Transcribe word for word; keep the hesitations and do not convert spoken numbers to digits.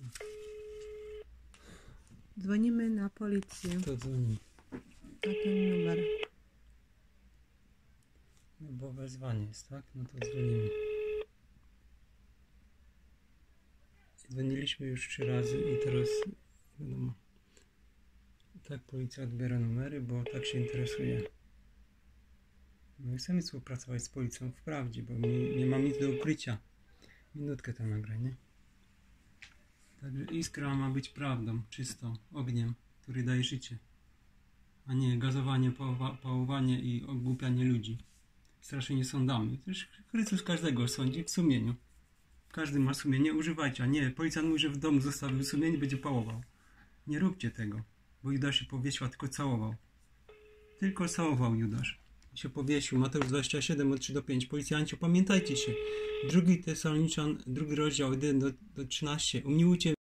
Dzwonimy na policję. To dzwoni. Na ten numer. No bo wezwanie jest, tak? No to dzwonimy. Dzwoniliśmy już trzy razy i teraz wiadomo. Tak policja odbiera numery, bo tak się interesuje. No i chcemy współpracować z policją w prawdzie, bo nie, nie mam nic do ukrycia. Minutkę to nagraj, nie? Także Iskra ma być prawdą, czystą, ogniem, który daje życie. A nie gazowanie, pałowa, pałowanie i ogłupianie ludzi. Straszenie sądami. Przecież Chrystus każdego sądzi w sumieniu. Każdy ma sumienie, używajcie. A nie, policjant mówi, że w domu zostawił sumienie, będzie pałował. Nie róbcie tego, bo Judasz się powiesił, a tylko całował. Tylko całował Judasz. Się powiesił. Mateusz dwadzieścia siedem, od trzy do pięć. Policjanci, pamiętajcie się. Drugi Tesaloniczan, drugi rozdział, jeden do trzynastu. Umiłujcie